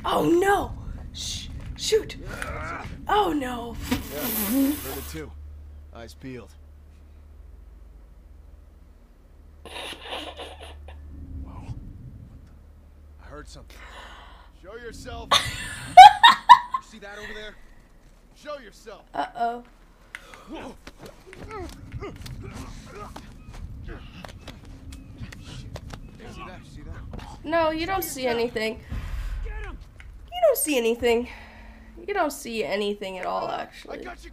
Oh no! Shoot! Oh no! Yeah, heard it too. Eyes peeled. Whoa. I heard something. Show yourself. You see that over there? Show yourself. Uh-oh. Whoa. See that? See that? No, you don't see anything. You don't see anything. You don't see anything at all, actually. I got you